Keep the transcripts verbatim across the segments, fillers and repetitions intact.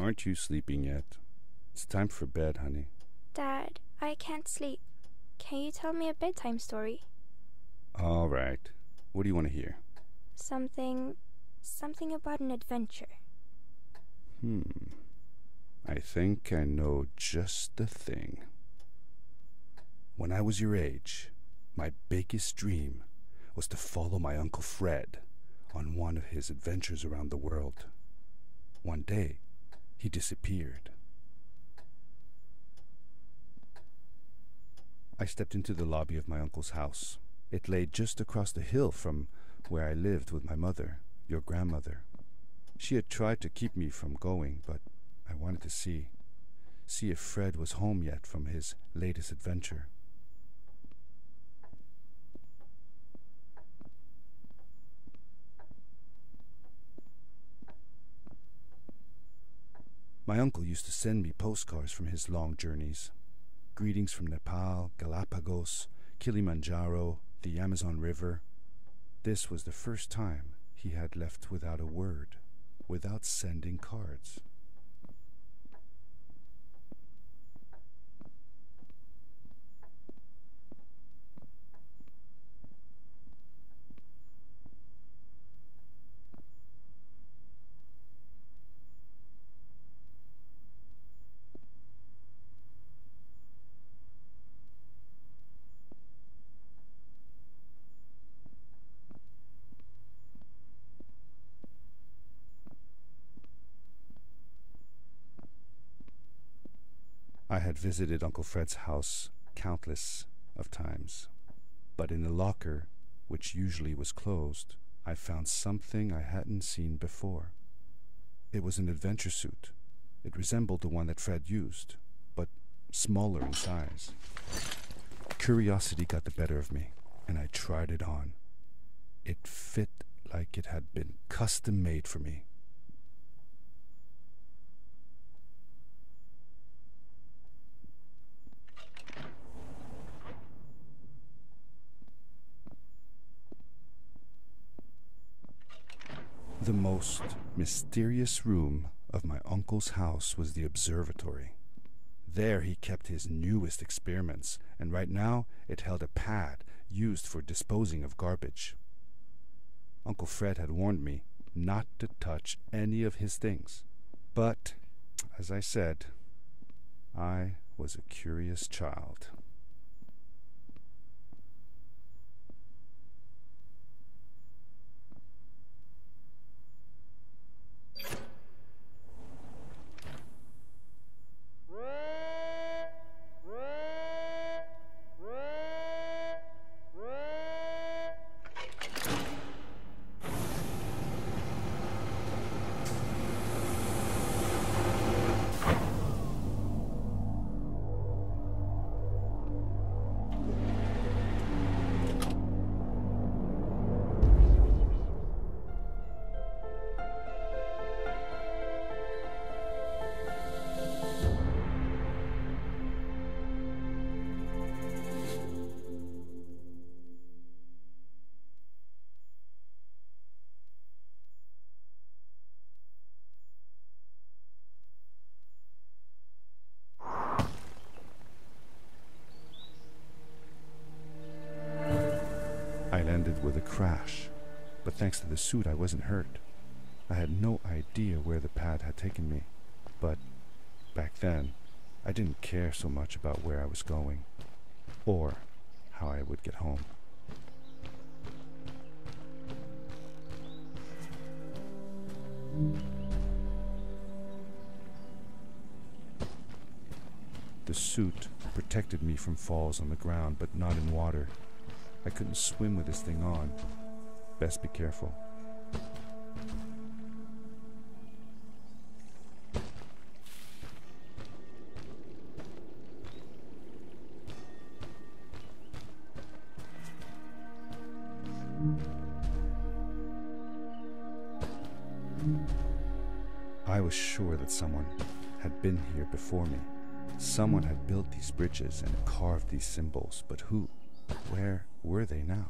Aren't you sleeping yet? It's time for bed, honey. Dad, I can't sleep. Can you tell me a bedtime story? All right. What do you want to hear? Something... something about an adventure. Hmm. I think I know just the thing. When I was your age, my biggest dream was to follow my Uncle Fred on one of his adventures around the world. One day, he disappeared. I stepped into the lobby of my uncle's house. It lay just across the hill from where I lived with my mother, your grandmother. She had tried to keep me from going, but I wanted to see, see if Fred was home yet from his latest adventure. My uncle used to send me postcards from his long journeys. Greetings from Nepal, Galapagos, Kilimanjaro, the Amazon River. This was the first time he had left without a word, without sending cards. I had visited Uncle Fred's house countless of times, but in the locker, which usually was closed, I found something I hadn't seen before. It was an adventure suit. It resembled the one that Fred used, but smaller in size. Curiosity got the better of me, and I tried it on. It fit like it had been custom made for me. The most mysterious room of my uncle's house was the observatory. There he kept his newest experiments, and right now it held a pad used for disposing of garbage. Uncle Fred had warned me not to touch any of his things. But, as I said, I was a curious child. I landed with a crash, but thanks to the suit I wasn't hurt. I had no idea where the pad had taken me, but back then I didn't care so much about where I was going, or how I would get home. The suit protected me from falls on the ground, but not in water. I couldn't swim with this thing on. Best be careful. I was sure that someone had been here before me. Someone had built these bridges and carved these symbols, but who? Where were they now?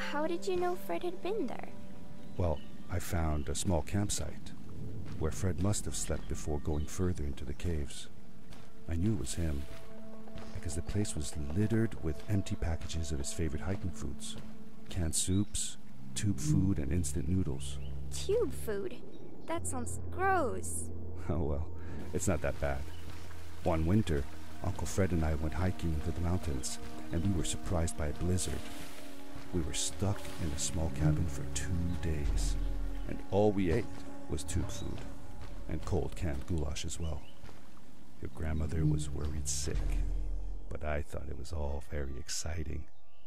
How did you know Fred had been there? Well, I found a small campsite where Fred must have slept before going further into the caves. I knew it was him because the place was littered with empty packages of his favorite hiking foods. Canned soups, tube food, and instant noodles. Tube food? That sounds gross. Oh well, it's not that bad. One winter, Uncle Fred and I went hiking into the mountains, and we were surprised by a blizzard. We were stuck in a small cabin for two days, and all we ate was tube food, and cold canned goulash as well. Your grandmother was worried sick, but I thought it was all very exciting.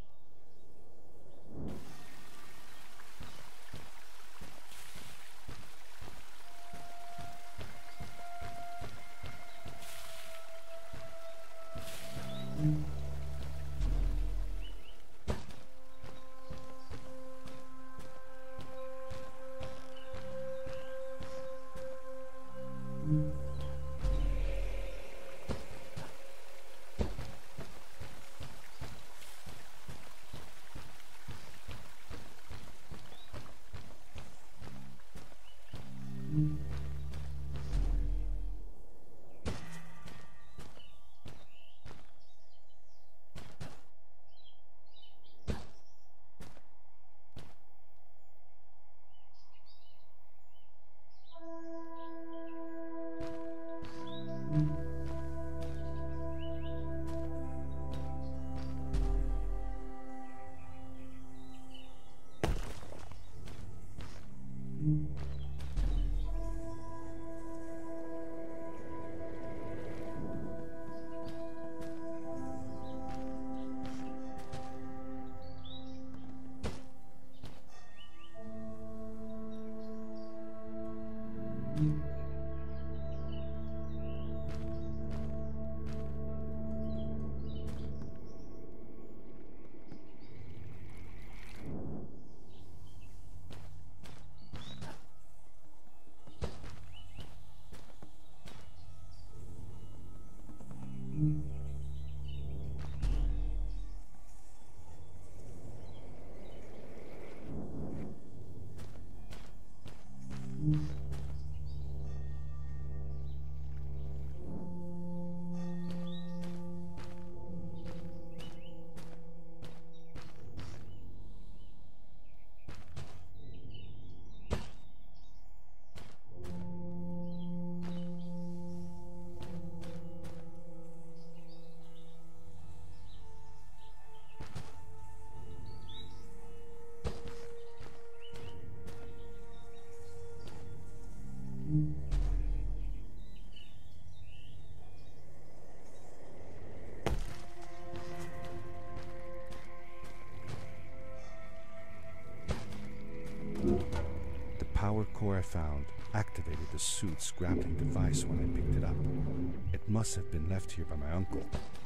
The power core I found activated the suit's grappling device when I picked it up. It must have been left here by my uncle.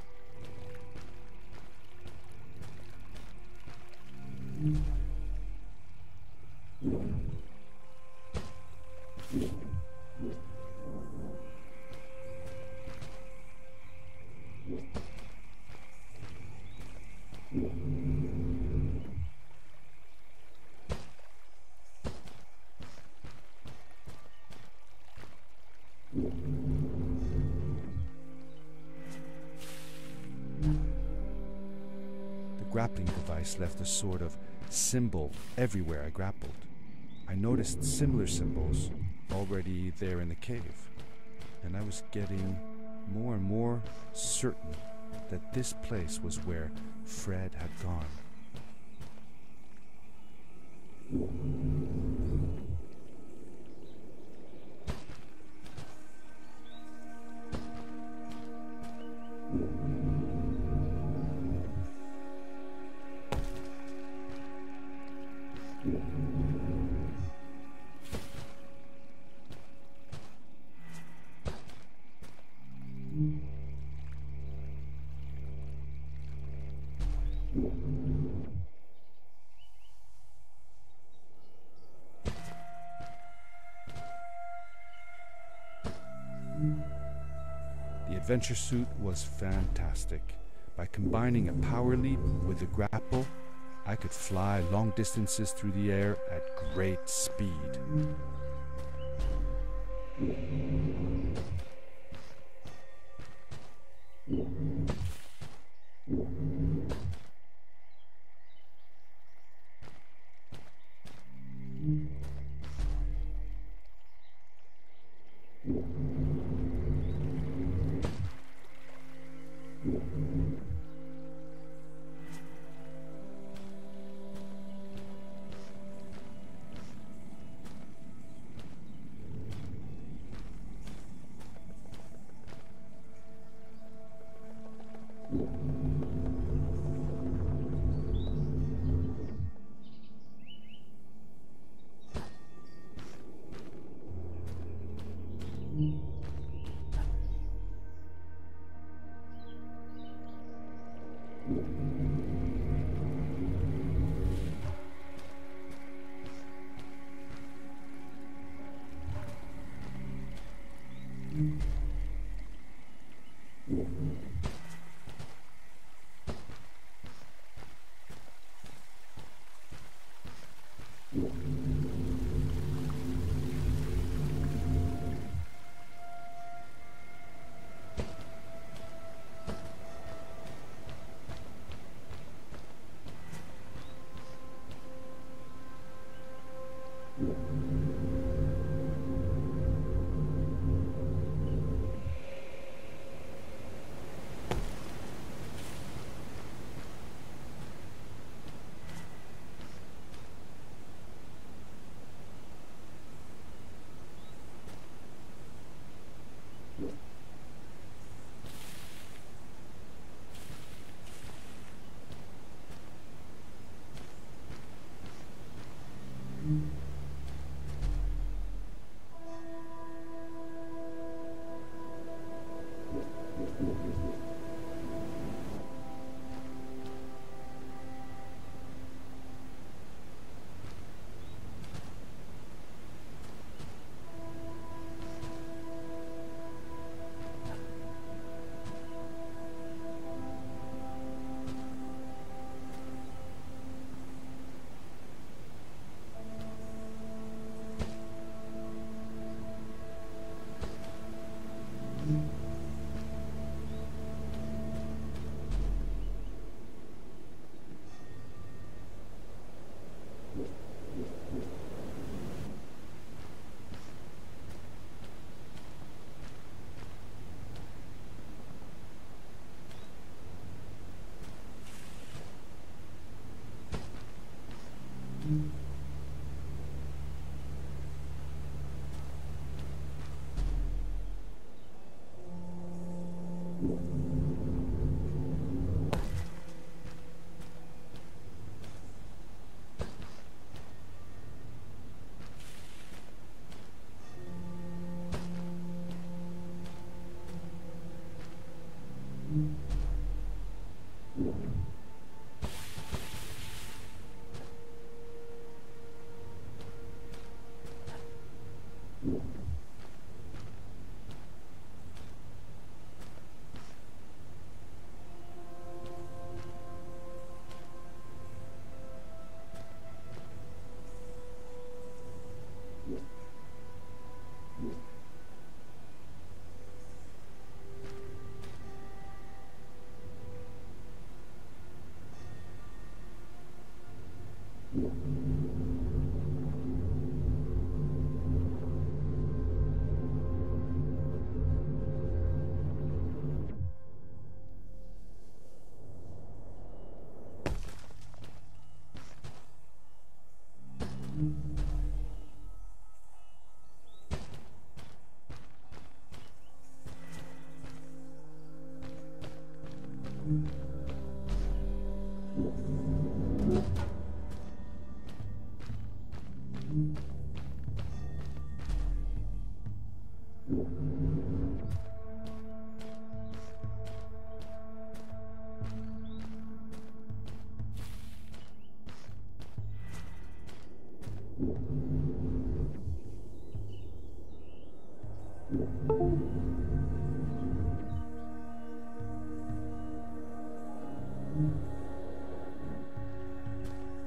The grappling device left a sort of symbol everywhere I grappled. I noticed similar symbols already there in the cave, and I was getting more and more certain that this place was where Fred had gone. The adventure suit was fantastic. By combining a power leap with a grapple, I could fly long distances through the air at great speed.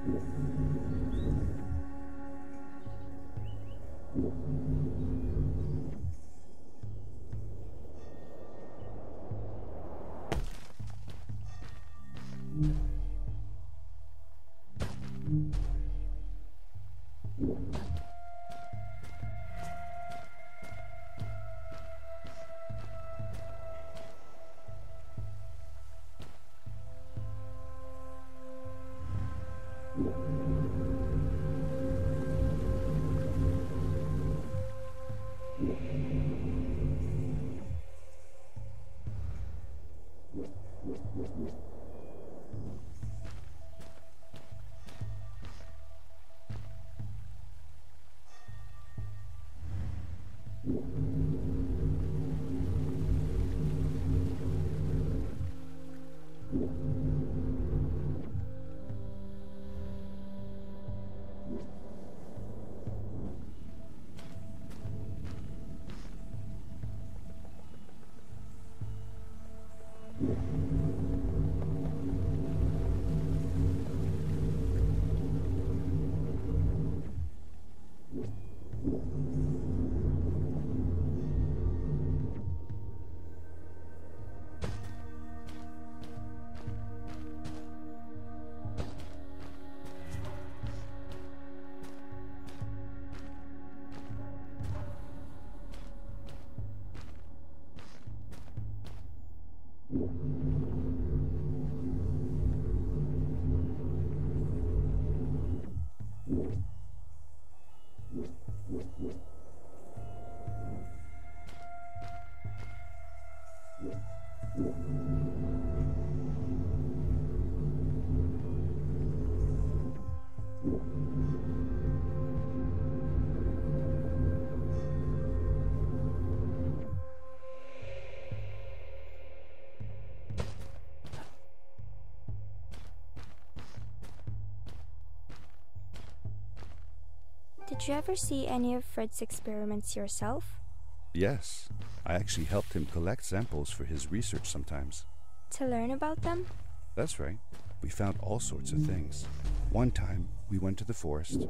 Did you ever see any of Fred's experiments yourself? Yes, I actually helped him collect samples for his research sometimes. To learn about them? That's right. We found all sorts of things. One time, we went to the forest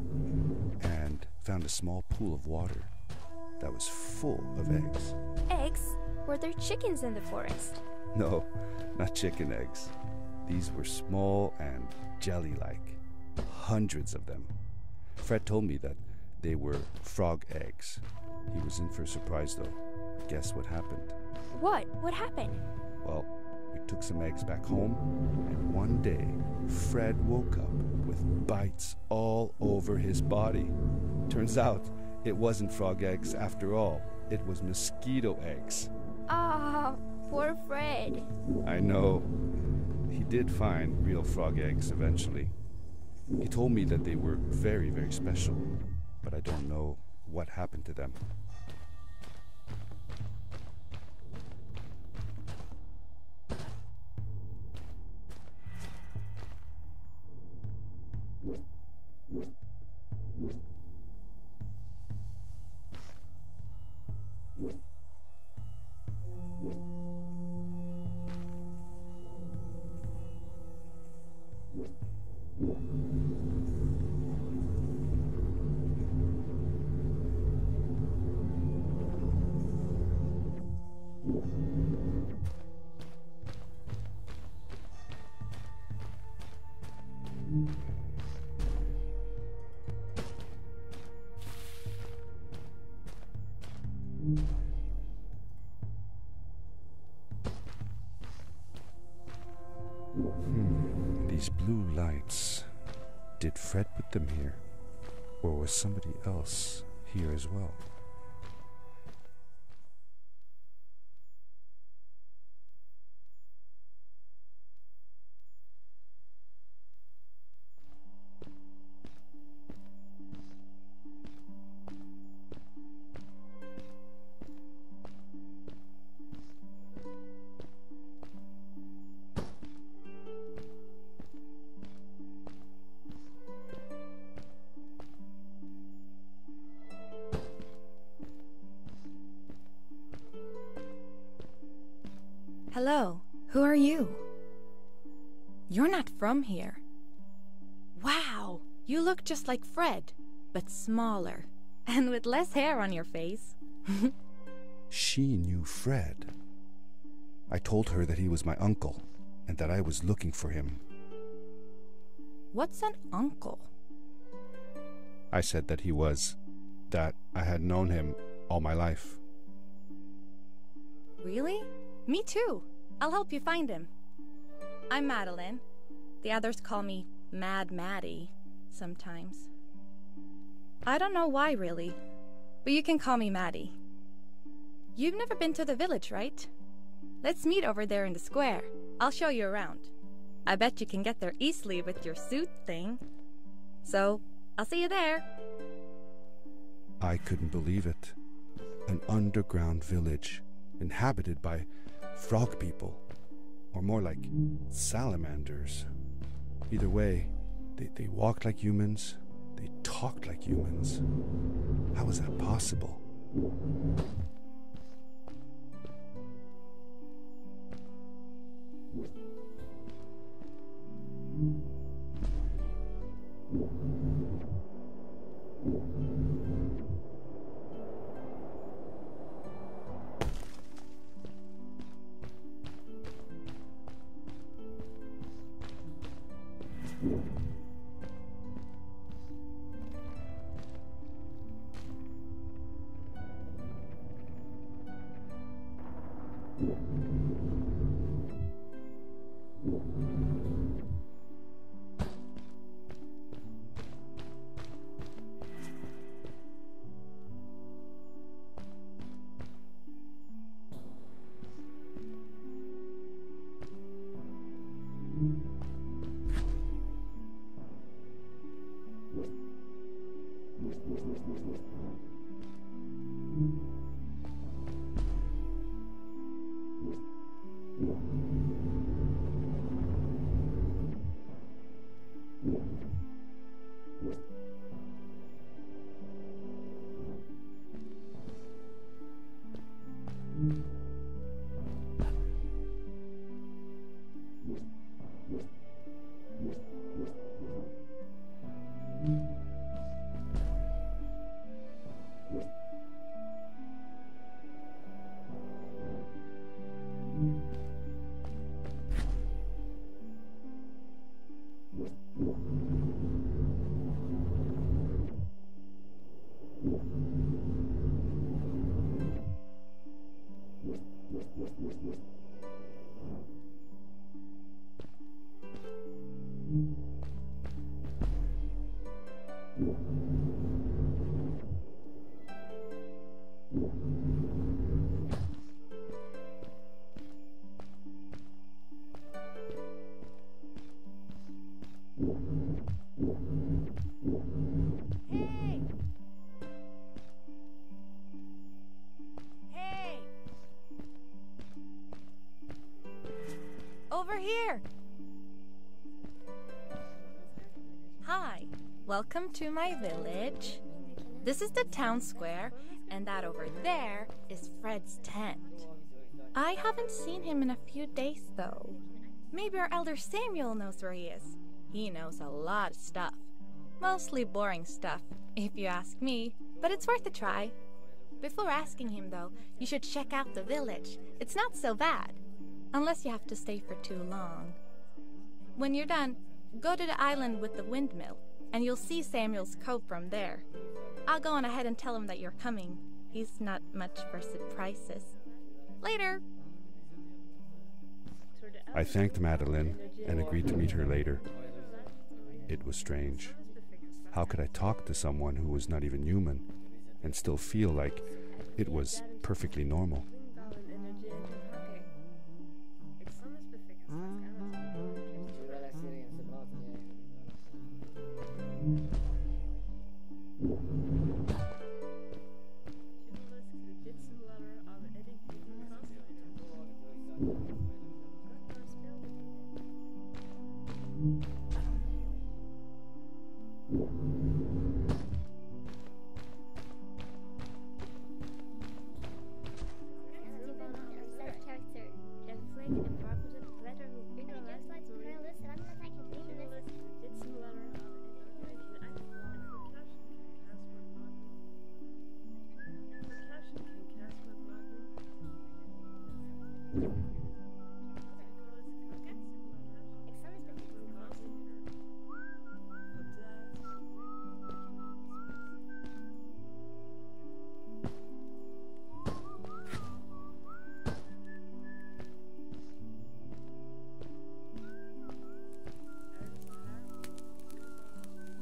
and found a small pool of water that was full of eggs. Eggs? Were there chickens in the forest? No, not chicken eggs. These were small and jelly-like. Hundreds of them. Fred told me that they were frog eggs. He was in for a surprise, though. Guess what happened? What? What happened? Well, we took some eggs back home, and one day, Fred woke up with bites all over his body. Turns out, it wasn't frog eggs after all. It was mosquito eggs. Ah, poor Fred. I know. He did find real frog eggs eventually. He told me that they were very, very special, but I don't know what happened to them. Hmm, these blue lights. Did Fred put them here? Or was somebody else here as well? Hello, who are you? You're not from here. Wow, You look just like Fred, but smaller, and with less hair on your face. She knew Fred. I told her that he was my uncle, and that I was looking for him. What's an uncle? I said that he was, that I had known him all my life. Really? Me too. I'll help you find him. I'm Madeline. The others call me Mad Maddie sometimes. I don't know why, really, but you can call me Maddie. You've never been to the village, right? Let's meet over there in the square. I'll show you around. I bet you can get there easily with your suit thing. So, I'll see you there. I couldn't believe it. An underground village, inhabited by frog people, or more like salamanders. Either way, they, they walked like humans, they talked like humans. How was that possible? Hey! Hey! Over here! Hi, welcome to my village. This is the town square, and that over there is Fred's tent. I haven't seen him in a few days, though. Maybe our elder Samuel knows where he is. He knows a lot of stuff. Mostly boring stuff, if you ask me, but it's worth a try. Before asking him, though, you should check out the village. It's not so bad, unless you have to stay for too long. When you're done, go to the island with the windmill, and you'll see Samuel's cove from there. I'll go on ahead and tell him that you're coming. He's not much for surprises. Later! I thanked Madeline and agreed to meet her later. It was strange. How could I talk to someone who was not even human and still feel like it was perfectly normal?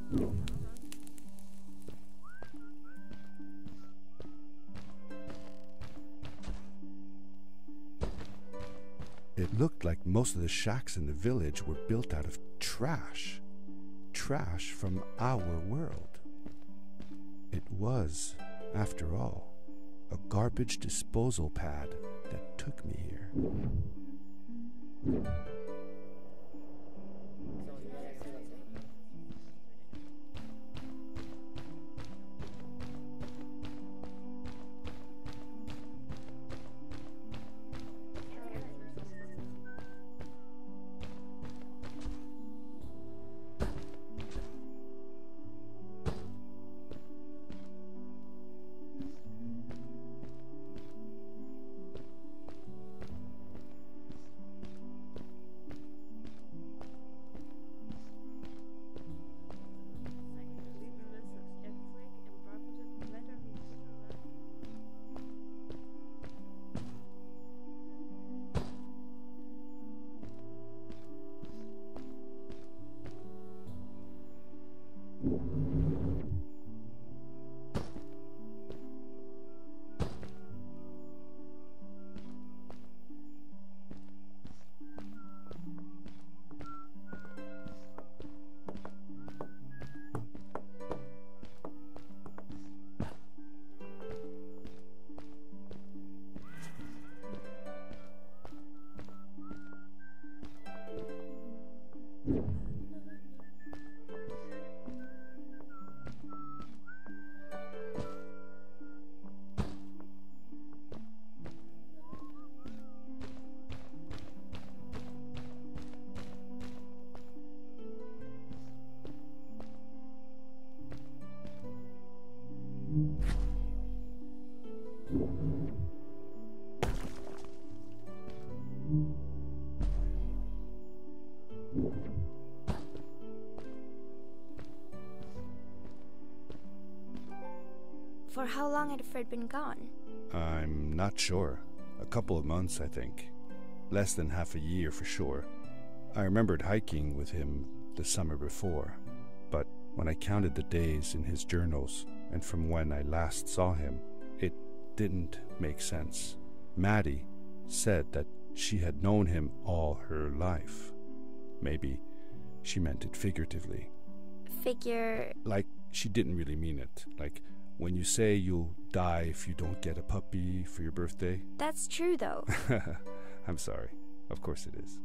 It looked like most of the shacks in the village were built out of trash. Trash from our world. It was, after all, a garbage disposal pad that took me here. For how long had Fred been gone? I'm not sure. A couple of months, I think. Less than half a year for sure. I remembered hiking with him the summer before, but when I counted the days in his journals and from when I last saw him, it didn't make sense. Maddie said that she had known him all her life. Maybe she meant it figuratively. Figure... Like she didn't really mean it. Like when you say you'll die if you don't get a puppy for your birthday. That's true, though. I'm sorry. Of course it is.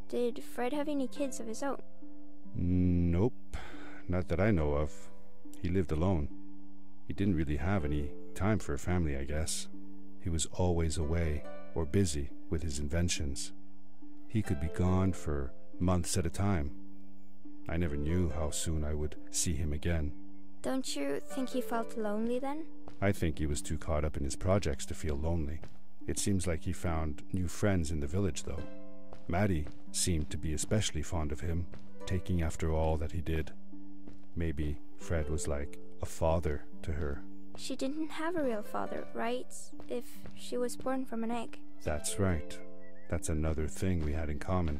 Did Fred have any kids of his own? Nope, not that I know of. He lived alone. He didn't really have any time for a family, I guess. He was always away or busy with his inventions. He could be gone for months at a time. I never knew how soon I would see him again. Don't you think he felt lonely then? I think he was too caught up in his projects to feel lonely. It seems like he found new friends in the village, though. Maddie seemed to be especially fond of him, taking after all that he did. Maybe Fred was like a father to her. She didn't have a real father, right? If she was born from an egg. That's right. That's another thing we had in common.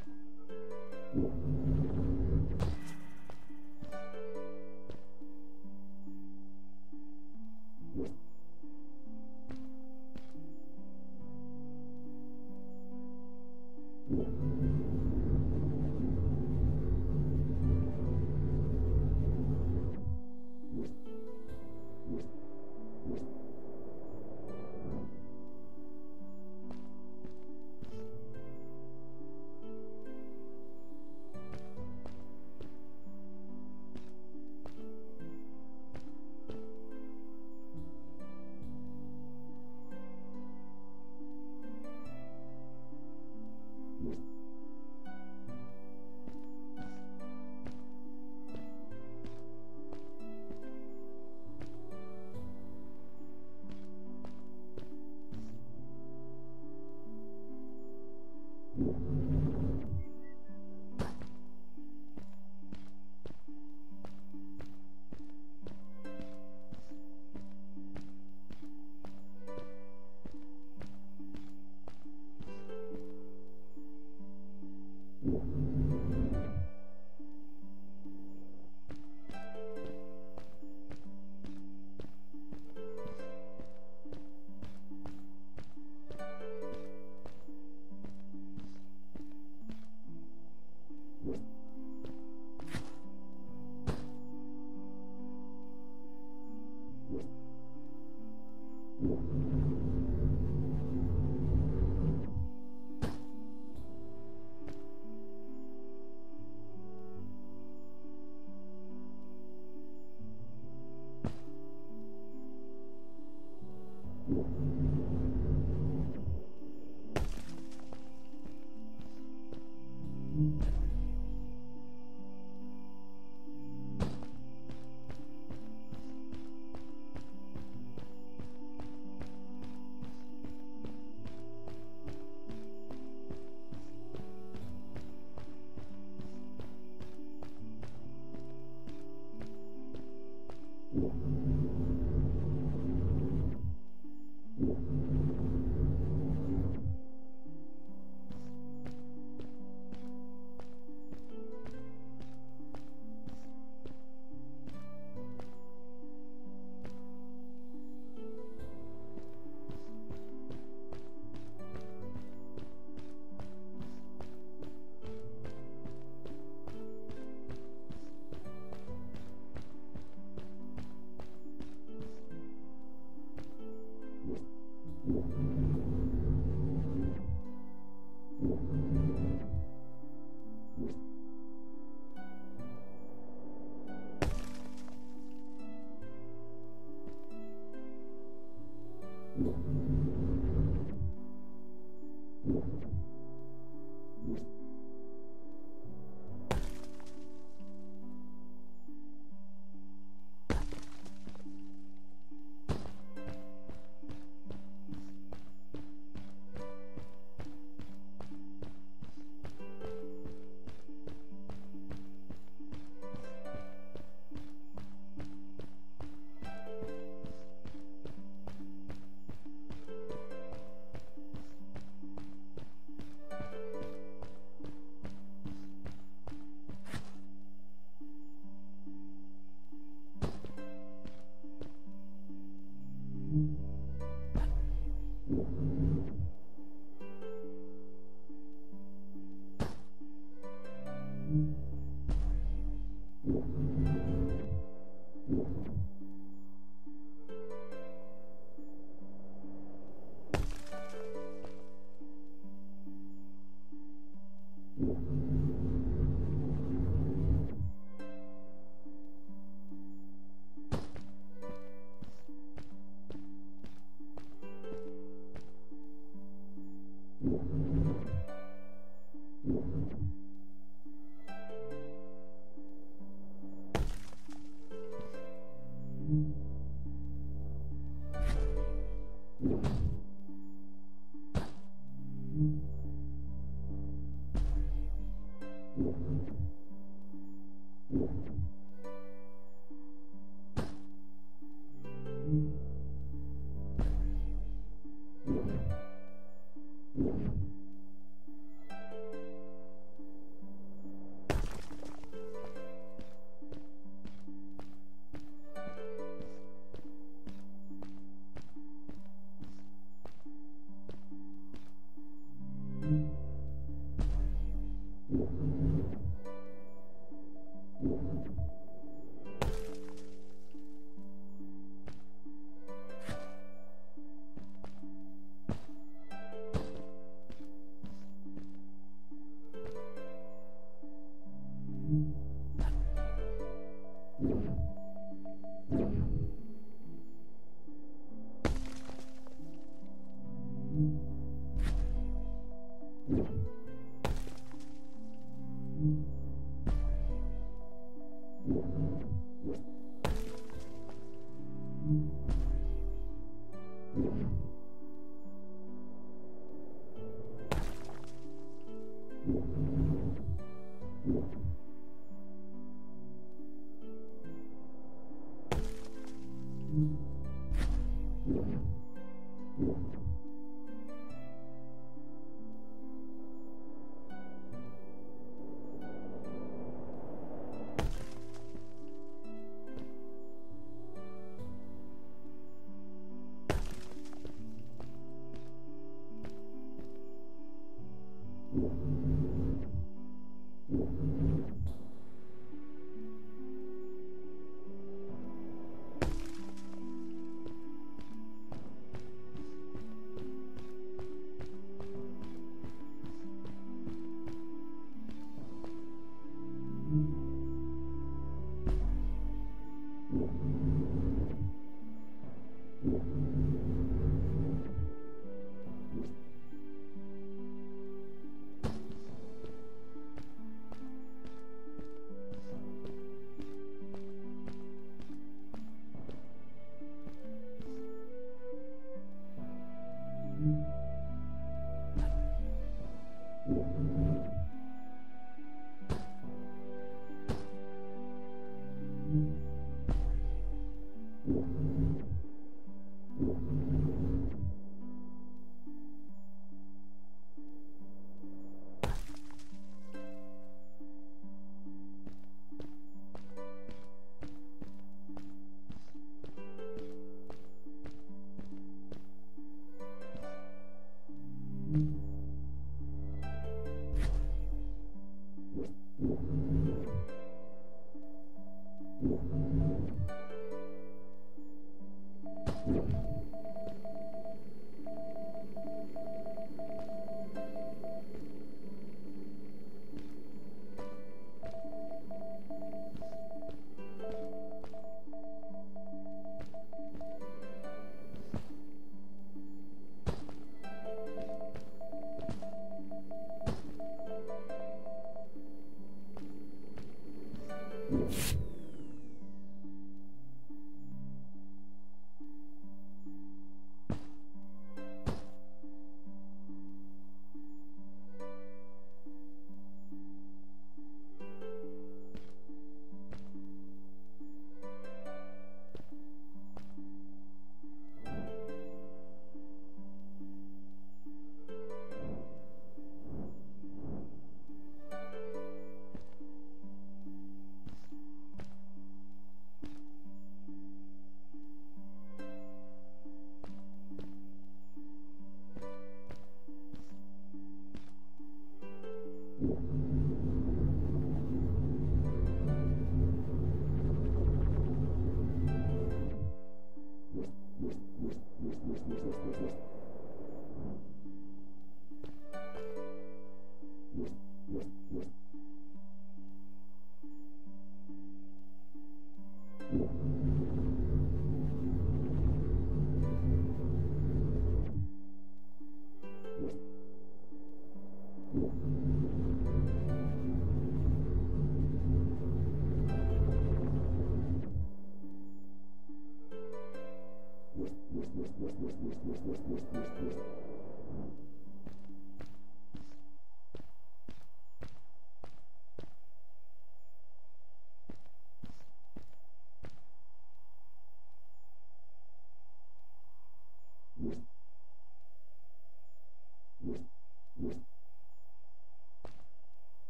you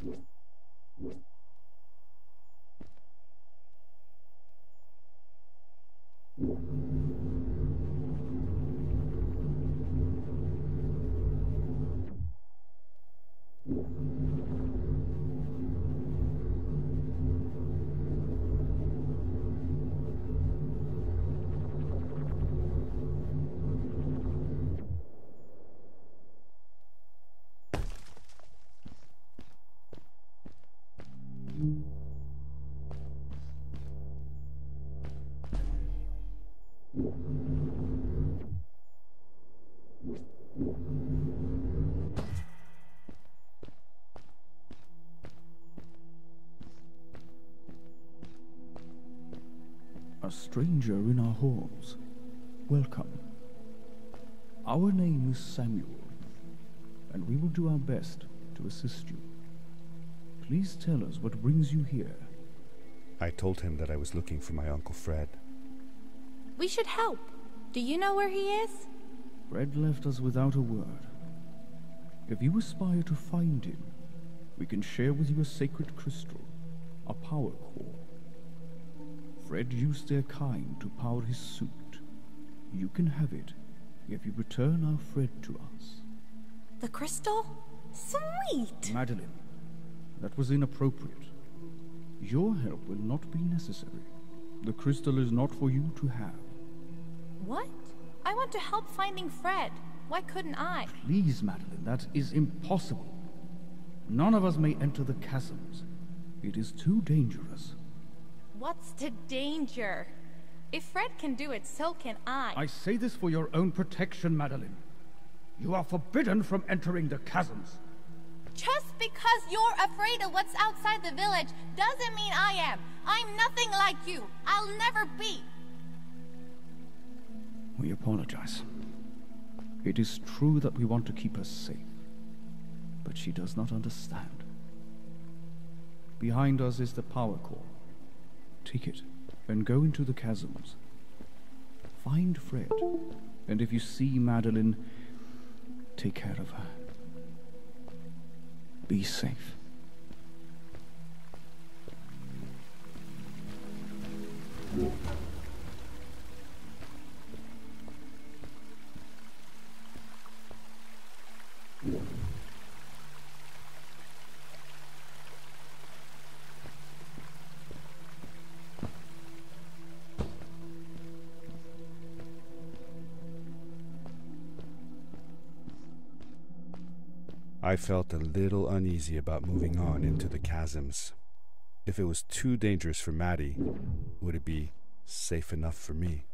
A stranger in our halls. Welcome. Our name is Samuel, and we will do our best to assist you. Please tell us what brings you here. I told him that I was looking for my Uncle Fred. We should help. Do you know where he is? Fred left us without a word. If you aspire to find him, we can share with you a sacred crystal, a power core. Fred used their kind to power his suit. You can have it if you return our Fred to us. The crystal? Sweet! Madeline, that was inappropriate. Your help will not be necessary. The crystal is not for you to have. What? I want to help finding Fred. Why couldn't I? Please, Madeline, that is impossible. None of us may enter the chasms. It is too dangerous. What's the danger? If Fred can do it, so can I. I say this for your own protection, Madeline. You are forbidden from entering the chasms. Just because you're afraid of what's outside the village doesn't mean I am. I'm nothing like you. I'll never be. We apologize. It is true that we want to keep her safe, but she does not understand. Behind us is the power core. Take it and go into the chasms. Find Fred, and if you see Madeline, take care of her. Be safe. I felt a little uneasy about moving on into the chasms. If it was too dangerous for Maddie, would it be safe enough for me?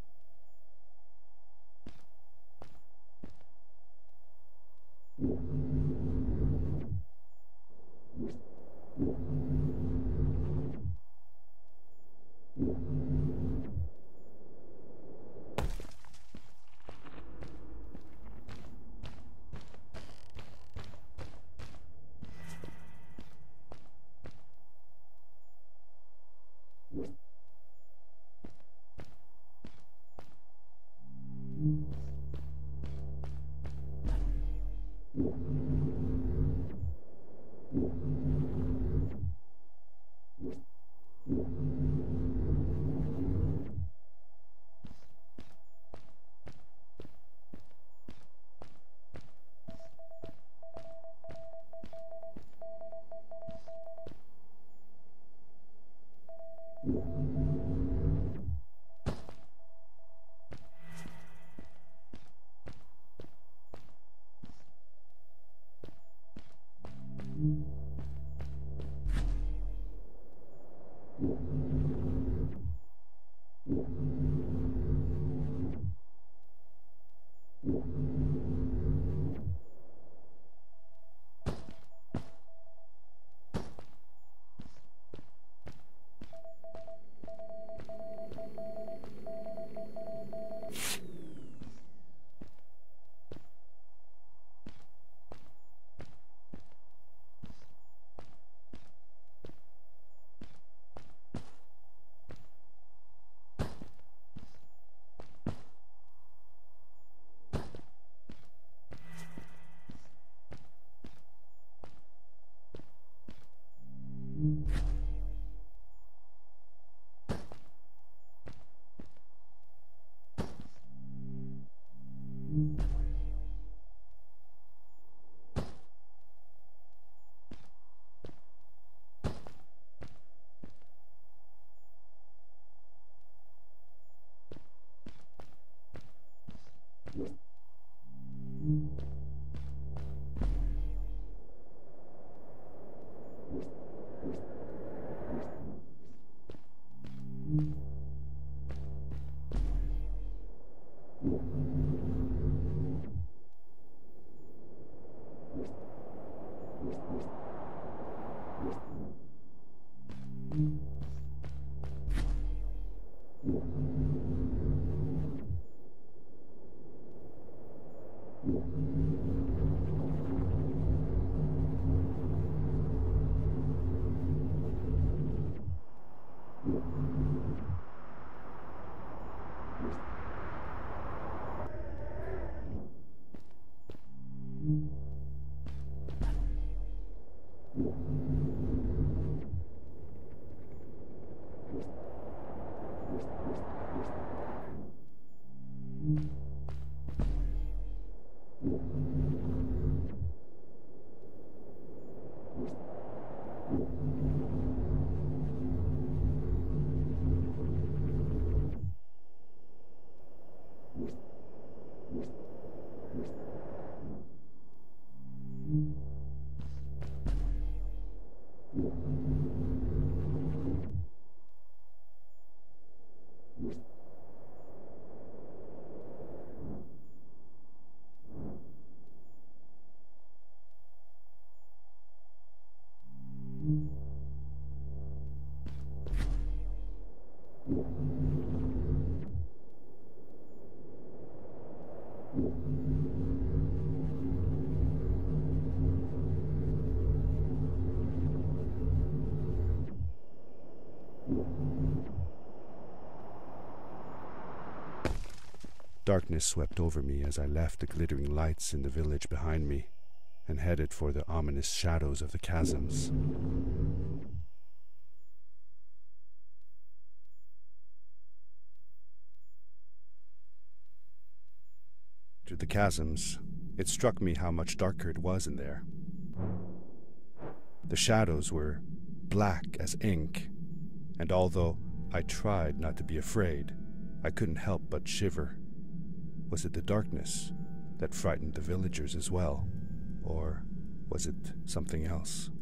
Darkness swept over me as I left the glittering lights in the village behind me and headed for the ominous shadows of the chasms. Through the chasms, it struck me how much darker it was in there. The shadows were black as ink, and although I tried not to be afraid, I couldn't help but shiver. Was it the darkness that frightened the villagers as well, or was it something else?